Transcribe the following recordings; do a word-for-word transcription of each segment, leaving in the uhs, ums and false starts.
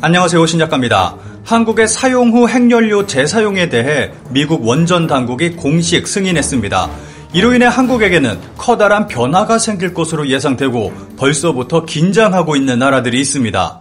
안녕하세요, 신작가입니다. 한국의 사용 후 핵연료 재사용에 대해 미국 원전 당국이 공식 승인했습니다. 이로 인해 한국에게는 커다란 변화가 생길 것으로 예상되고 벌써부터 긴장하고 있는 나라들이 있습니다.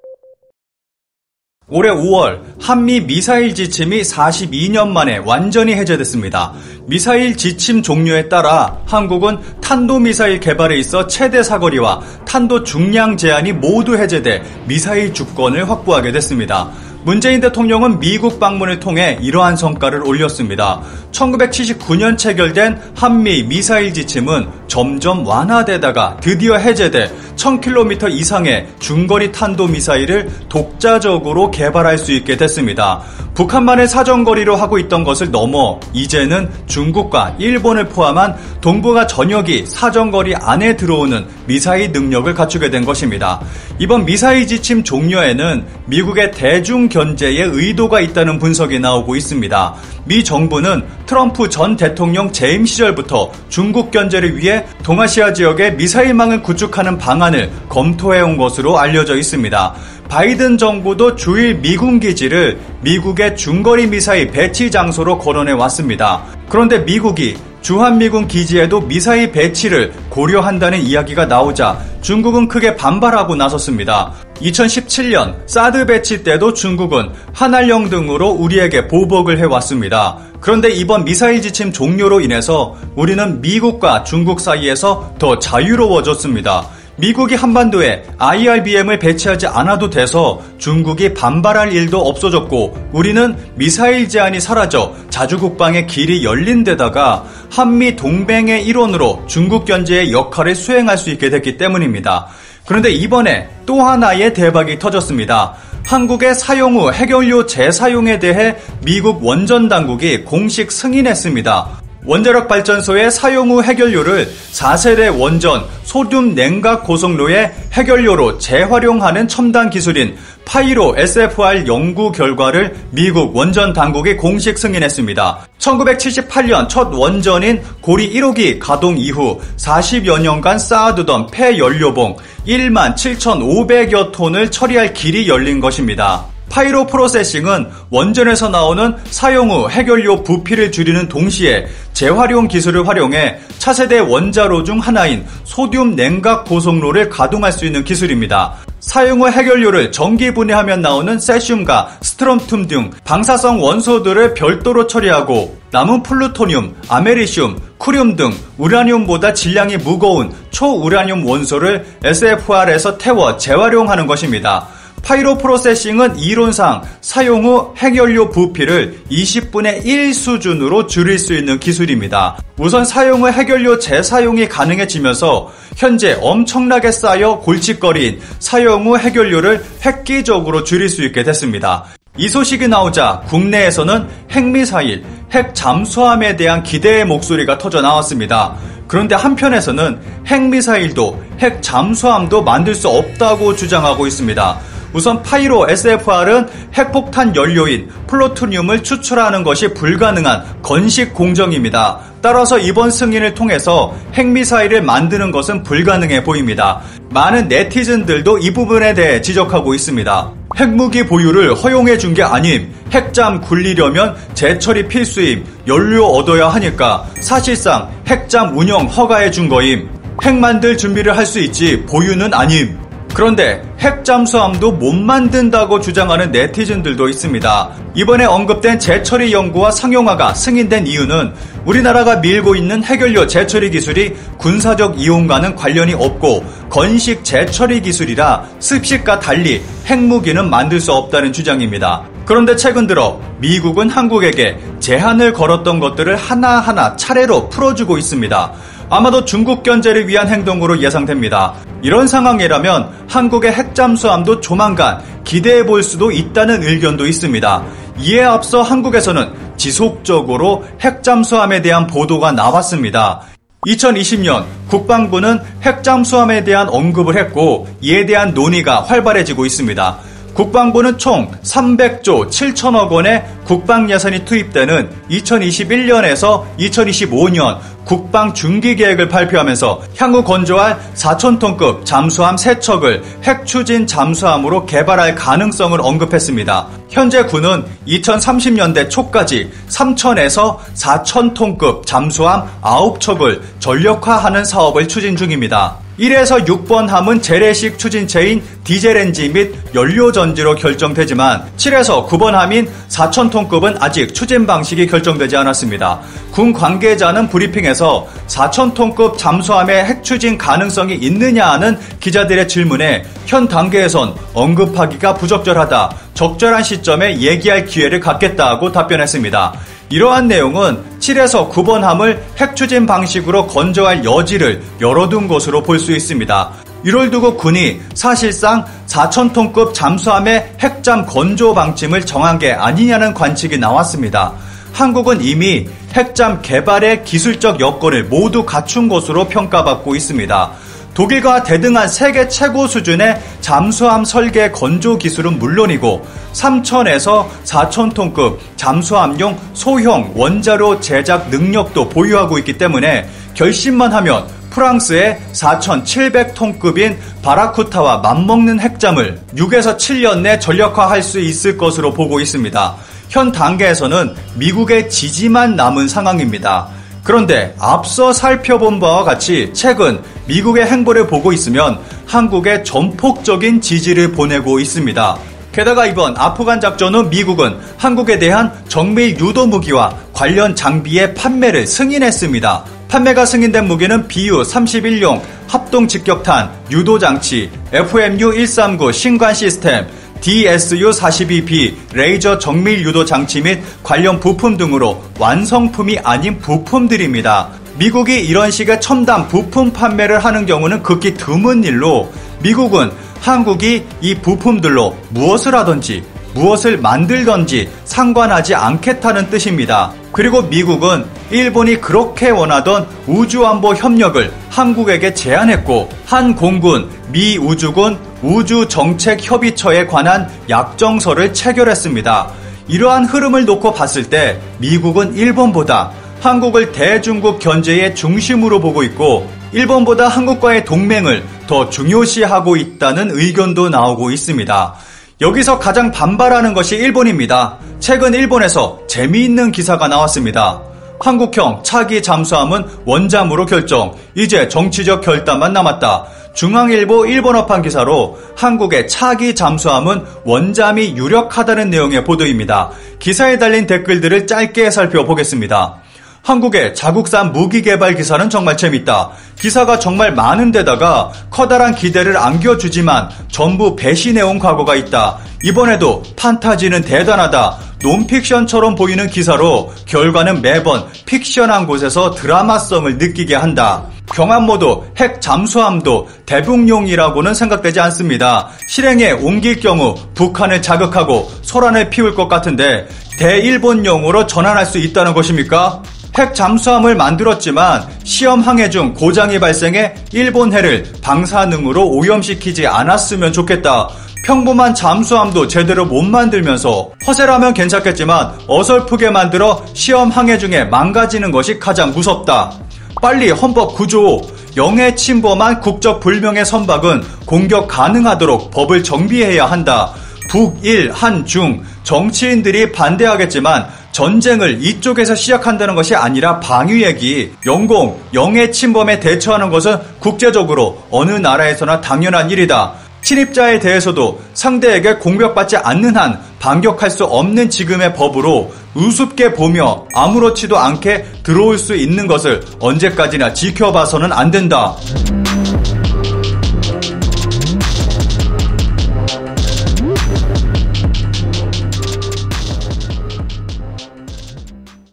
올해 오월 한미 미사일 지침이 사십이 년 만에 완전히 해제됐습니다. 미사일 지침 종료에 따라 한국은 탄도미사일 개발에 있어 최대 사거리와 탄도 중량 제한이 모두 해제돼 미사일 주권을 확보하게 됐습니다. 문재인 대통령은 미국 방문을 통해 이러한 성과를 올렸습니다. 천구백칠십구 년 체결된 한미 미사일 지침은 점점 완화되다가 드디어 해제돼 천 킬로미터 이상의 중거리 탄도미사일을 독자적으로 개발할 수 있게 됐습니다. 북한만의 사정거리로 하고 있던 것을 넘어 이제는 중국과 일본을 포함한 동북아 전역이 사정거리 안에 들어오는 미사일 능력을 갖추게 된 것입니다. 이번 미사일 지침 종료에는 미국의 대중 견제에 의도가 있다는 분석이 나오고 있습니다. 미 정부는 트럼프 전 대통령 재임 시절부터 중국 견제를 위해 동아시아 지역에 미사일망을 구축하는 방안을 검토해온 것으로 알려져 있습니다. 바이든 정부도 주일 미군 기지를 미국의 중거리 미사일 배치 장소로 거론해왔습니다. 그런데 미국이 주한미군 기지에도 미사일 배치를 고려한다는 이야기가 나오자 중국은 크게 반발하고 나섰습니다. 이천십칠 년 사드 배치 때도 중국은 한알령 등으로 우리에게 보복을 해왔습니다. 그런데 이번 미사일 지침 종료로 인해서 우리는 미국과 중국 사이에서 더 자유로워졌습니다. 미국이 한반도에 아이알비엠을 배치하지 않아도 돼서 중국이 반발할 일도 없어졌고 우리는 미사일 제한이 사라져 자주국방의 길이 열린 데다가 한미 동맹의 일원으로 중국 견제의 역할을 수행할 수 있게 됐기 때문입니다. 그런데 이번에 또 하나의 대박이 터졌습니다. 한국의 사용 후 핵연료 재사용에 대해 미국 원전 당국이 공식 승인했습니다. 원자력 발전소의 사용 후 핵연료를 사 세대 원전 소듐 냉각 고속로의 핵연료로 재활용하는 첨단 기술인 파이로 에스에프알 연구 결과를 미국 원전 당국이 공식 승인했습니다. 천구백칠십팔 년 첫 원전인 고리 일 호기 가동 이후 사십여 년간 쌓아두던 폐연료봉 만 칠천오백여 톤을 처리할 길이 열린 것입니다. 파이로 프로세싱은 원전에서 나오는 사용 후 핵연료 부피를 줄이는 동시에 재활용 기술을 활용해 차세대 원자로 중 하나인 소듐 냉각 고속로를 가동할 수 있는 기술입니다. 사용 후 핵연료를 전기 분해하면 나오는 세슘과 스트론튬 등 방사성 원소들을 별도로 처리하고 남은 플루토늄, 아메리슘, 쿠륨 등 우라늄보다 질량이 무거운 초우라늄 원소를 에스에프알에서 태워 재활용하는 것입니다. 파이로 프로세싱은 이론상 사용 후 핵연료 부피를 이십분의 일 수준으로 줄일 수 있는 기술입니다. 우선 사용 후 핵연료 재사용이 가능해지면서 현재 엄청나게 쌓여 골칫거리인 사용 후 핵연료를 획기적으로 줄일 수 있게 됐습니다. 이 소식이 나오자 국내에서는 핵미사일, 핵 잠수함에 대한 기대의 목소리가 터져 나왔습니다. 그런데 한편에서는 핵미사일도 핵 잠수함도 만들 수 없다고 주장하고 있습니다. 우선 파이로 에스에프알은 핵폭탄 연료인 플루토늄을 추출하는 것이 불가능한 건식 공정입니다. 따라서 이번 승인을 통해서 핵미사일을 만드는 것은 불가능해 보입니다. 많은 네티즌들도 이 부분에 대해 지적하고 있습니다. 핵무기 보유를 허용해 준 게 아님, 핵잠 굴리려면 재처리 필수임, 연료 얻어야 하니까 사실상 핵잠 운영 허가해 준 거임. 핵 만들 준비를 할 수 있지 보유는 아님. 그런데 핵잠수함도 못 만든다고 주장하는 네티즌들도 있습니다. 이번에 언급된 재처리 연구와 상용화가 승인된 이유는 우리나라가 밀고 있는 핵연료 재처리 기술이 군사적 이용과는 관련이 없고 건식 재처리 기술이라 습식과 달리 핵무기는 만들 수 없다는 주장입니다. 그런데 최근 들어 미국은 한국에게 제한을 걸었던 것들을 하나하나 차례로 풀어주고 있습니다. 아마도 중국 견제를 위한 행동으로 예상됩니다. 이런 상황이라면 한국의 핵잠수함도 조만간 기대해 볼 수도 있다는 의견도 있습니다. 이에 앞서 한국에서는 지속적으로 핵잠수함에 대한 보도가 나왔습니다. 이천이십 년 국방부는 핵잠수함에 대한 언급을 했고 이에 대한 논의가 활발해지고 있습니다. 국방부는 총 삼백조 칠천억 원의 국방 예산이 투입되는 이천이십일 년에서 이천이십오 년 국방 중기 계획을 발표하면서 향후 건조할 사천 톤급 잠수함 세 척을 핵추진 잠수함으로 개발할 가능성을 언급했습니다. 현재 군은 이천삼십 년대 초까지 삼천에서 사천 톤급 잠수함 아홉 척을 전력화하는 사업을 추진 중입니다. 일에서 육 번 함은 재래식 추진체인 디젤엔진 및 연료전지로 결정되지만 칠에서 구 번 함인 사천 톤급은 아직 추진 방식이 결정되지 않았습니다. 군 관계자는 브리핑에서 사천 톤급 잠수함의 핵추진 가능성이 있느냐 하는 기자들의 질문에 현 단계에선 언급하기가 부적절하다, 적절한 시점에 얘기할 기회를 갖겠다고 답변했습니다. 이러한 내용은 칠에서 구 번 함을 핵추진 방식으로 건조할 여지를 열어둔 것으로 볼 수 있습니다. 이를 두고 군이 사실상 사천 톤급 잠수함의 핵잠 건조 방침을 정한 게 아니냐는 관측이 나왔습니다. 한국은 이미 핵잠 개발의 기술적 여건을 모두 갖춘 것으로 평가받고 있습니다. 독일과 대등한 세계 최고 수준의 잠수함 설계 건조 기술은 물론이고 삼천에서 사천 톤급 잠수함용 소형 원자로 제작 능력도 보유하고 있기 때문에 결심만 하면 프랑스의 사천칠백 톤급인 바라쿠타와 맞먹는 핵잠을 육에서 칠 년 내 전력화할 수 있을 것으로 보고 있습니다. 현 단계에서는 미국의 지지만 남은 상황입니다. 그런데 앞서 살펴본 바와 같이 최근 미국의 행보를 보고 있으면 한국에 전폭적인 지지를 보내고 있습니다. 게다가 이번 아프간 작전후 미국은 한국에 대한 정밀 유도 무기와 관련 장비의 판매를 승인했습니다. 판매가 승인된 무기는 비유 삼십일용 합동 직격탄 유도 장치, 에프엠유 백삼십구 신관 시스템, 디에스유 사십이 비 레이저 정밀 유도 장치 및 관련 부품 등으로 완성품이 아닌 부품들입니다. 미국이 이런 식의 첨단 부품 판매를 하는 경우는 극히 드문 일로 미국은 한국이 이 부품들로 무엇을 하든지 무엇을 만들든지 상관하지 않겠다는 뜻입니다. 그리고 미국은 일본이 그렇게 원하던 우주안보 협력을 한국에게 제안했고 한 공군, 미 우주군 우주정책협의처에 관한 약정서를 체결했습니다. 이러한 흐름을 놓고 봤을 때 미국은 일본보다 한국을 대중국 견제의 중심으로 보고 있고 일본보다 한국과의 동맹을 더 중요시하고 있다는 의견도 나오고 있습니다. 여기서 가장 반발하는 것이 일본입니다. 최근 일본에서 재미있는 기사가 나왔습니다. 한국형 차기 잠수함은 원잠으로 결정, 이제 정치적 결단만 남았다. 중앙일보 일본어판 기사로 한국의 차기 잠수함은 원잠이 유력하다는 내용의 보도입니다. 기사에 달린 댓글들을 짧게 살펴보겠습니다. 한국의 자국산 무기 개발 기사는 정말 재밌다. 기사가 정말 많은 데다가 커다란 기대를 안겨주지만 전부 배신해온 과거가 있다. 이번에도 판타지는 대단하다. 논픽션처럼 보이는 기사로 결과는 매번 픽션한 곳에서 드라마성을 느끼게 한다. 경함모도 핵 잠수함도 대북용이라고는 생각되지 않습니다. 실행에 옮길 경우 북한을 자극하고 소란을 피울 것 같은데 대일본용으로 전환할 수 있다는 것입니까? 핵 잠수함을 만들었지만 시험 항해 중 고장이 발생해 일본해를 방사능으로 오염시키지 않았으면 좋겠다. 평범한 잠수함도 제대로 못 만들면서 허세라면 괜찮겠지만 어설프게 만들어 시험 항해 중에 망가지는 것이 가장 무섭다. 빨리 헌법 구조, 영해 침범한 국적 불명의 선박은 공격 가능하도록 법을 정비해야 한다. 북일, 한, 중 정치인들이 반대하겠지만 전쟁을 이쪽에서 시작한다는 것이 아니라 방위액이 영공, 영해 침범에 대처하는 것은 국제적으로 어느 나라에서나 당연한 일이다. 침입자에 대해서도 상대에게 공격받지 않는 한 반격할 수 없는 지금의 법으로 우습게 보며 아무렇지도 않게 들어올 수 있는 것을 언제까지나 지켜봐서는 안 된다.